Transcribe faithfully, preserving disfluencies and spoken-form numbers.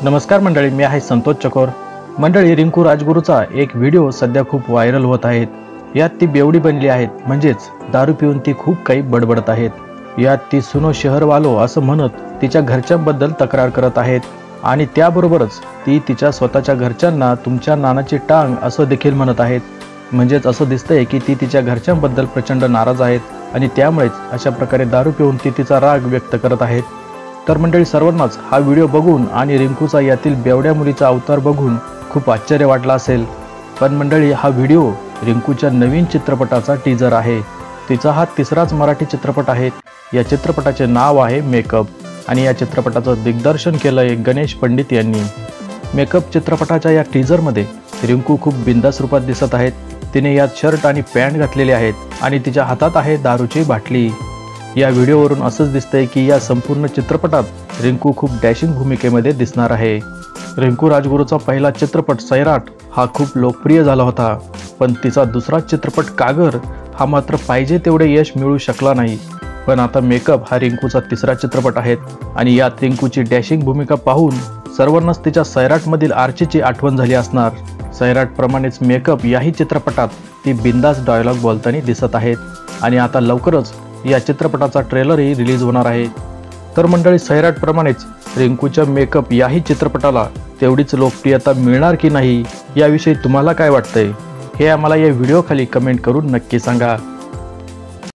नमस्कार मंडळी, मी आहे संतोष चकोर। मंडळी, रिंकू राजगुरूचा एक व्हिडिओ सध्या खूप व्हायरल होत आहे। यात ती बेवडी बनली आहेत, म्हणजेच दारू पिऊन ती खूप काही बडबडत आहेत। यात ती सुनो शहरवालो असं म्हणत तिच्या घरच्यांबद्दल तक्रार करत आहेत आणि त्याबरोबरच ती तिच्या स्वतःच्या घरच्यांना तुमच्या नानाची टांग असं देखील म्हणत आहेत। म्हणजेच असं दिसतंय की ती तिच्या घरच्यांबद्दल प्रचंड नाराज आहेत आणि त्यामुळेच अशा प्रकारे दारू पिऊन ती तिचा राग व्यक्त करत आहेत। तर मंडळी, सर्वांनाच हा व्हिडिओ बघून आणि रिंकूचा यातील बेवड्या मुलीचा अवतार बघून खूप आश्चर्य वाटलं असेल। पण मंडळी, हा व्हिडिओ रिंकूच्या नवीन चित्रपटाचा टीजर आहे। तिचा हा तिसराच मराठी चित्रपट आहे। या चित्रपटाचे नाव आहे मेकअप आणि या चित्रपटाचं दिग्दर्शन केलंय गणेश पंडित यांनी। मेकअप चित्रपटाच्या या टीजरमध्ये रिंकू खूप बिंदास रूपात दिसत आहेत। तिने यात शर्ट आणि पॅन्ट घातलेले आहेत आणि तिच्या हातात आहे दारूची बाटली। या व्हिडिओवरून असंच दिसतंय की या संपूर्ण चित्रपटात रिंकू खूप डॅशिंग भूमिकेमध्ये दिसणार आहे। रिंकू राजगुरूचा पहिला चित्रपट सैराट हा खूप लोकप्रिय झाला होता, पण तिचा दुसरा चित्रपट कागर हा मात्र पाहिजे तेवढे यश मिळू शकला नाही। पण आता मेकअप हा रिंकूचा तिसरा चित्रपट आहे आणि यात रिंकूची डॅशिंग भूमिका पाहून सर्वांनाच तिच्या सैराटमधील आर्चीची आठवण झाली असणार। सैराट प्रमाणेच मेकअप याही चित्रपटात ती बिंदास डायलॉग बोलताना दिसत आहेत आणि आता लवकरच या चित्रपटाचा ट्रेलरही रिलीज होणार आहे। तर मंडळी, सैराट प्रमाणेच रिंकूच्या मेकअप याही चित्रपटाला तेवढीच लोकप्रियता मिळणार की नाही, याविषयी तुम्हाला काय वाटतंय हे आम्हाला या व्हिडिओ खाली कमेंट करून नक्की सांगा।